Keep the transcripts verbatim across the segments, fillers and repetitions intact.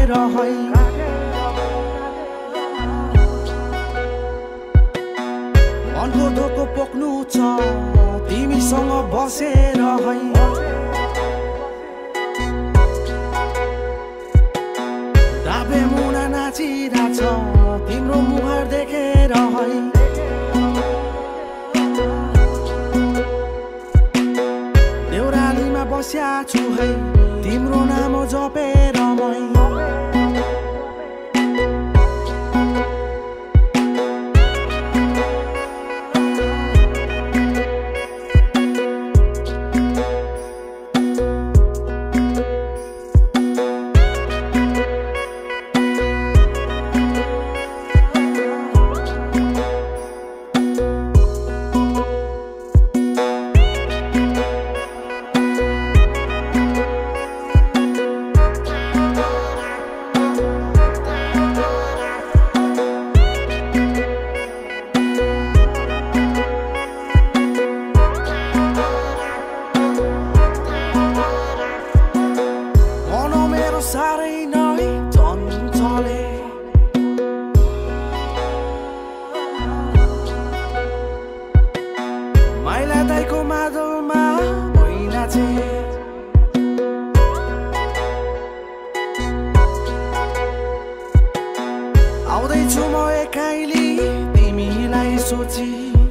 है मनको धोको पोख्नु छ तिमीसँग बसेर है दाबे मुना नाचिरहेछ तिम्रो मुहार देखेर है देउरालीमा बस्या छु है तिम्रो नाम जपेर मै साह्रै नै चञ्चले माइला दाइको मादलमा भुइँ नाचे आउँदैछु म एक्काइली तिमीलाई सोची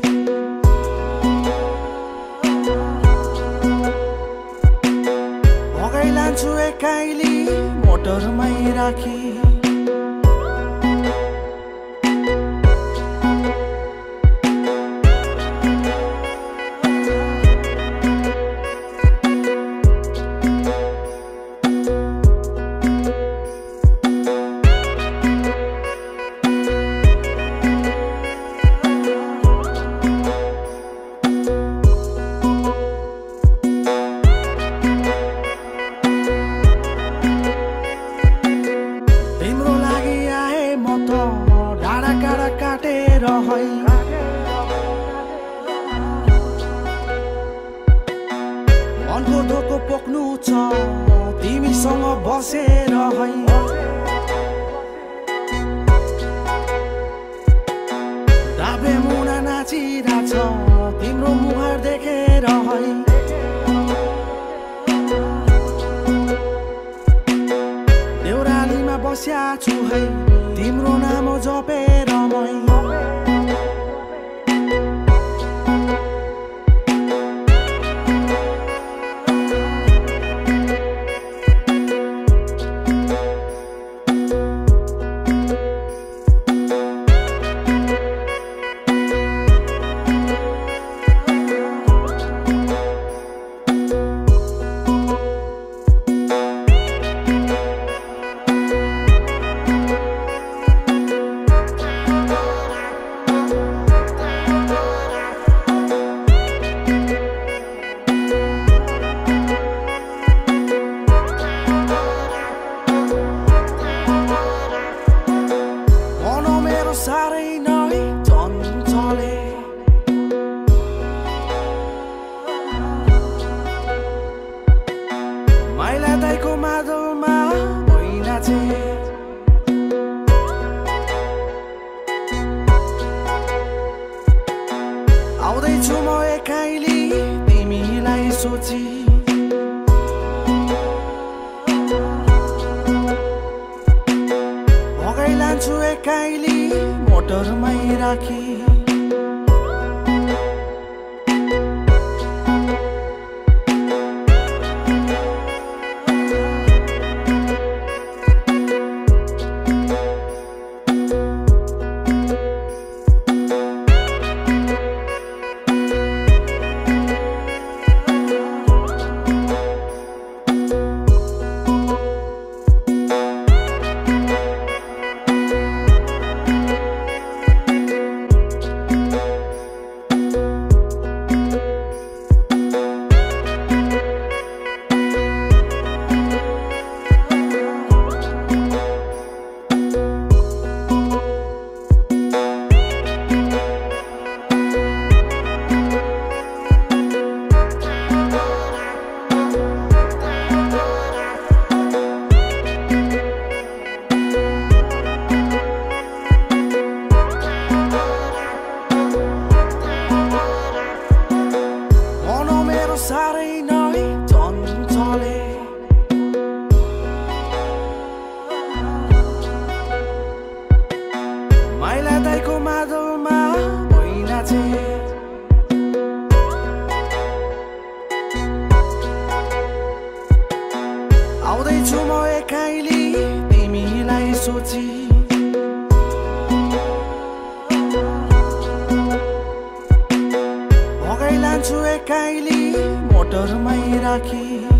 मगाइ लान्छु एक्काइली मोटरमै राखी डाँडा काँडा काटेर है मनको धोको पोख्नु छ तिमीसँग बसेर है दाबे मुना नाचिरहेछ तिम्रो मुहार देखेर है देउरालीमा बस्या छु है तिम्रो नाम जपेर मै साह्रै नै चञ्चले माइला दाइको मादलमा भुइँ नाचे आउँदैछु म एक्काइली तिमीलाई सोची मगाइ लान्छु एक्काइली मोटरमै राखी आउँदैछु म एक्काइली तिमीलाई सोची भगाइ लान्छु एक्काइली मोटरमै राखी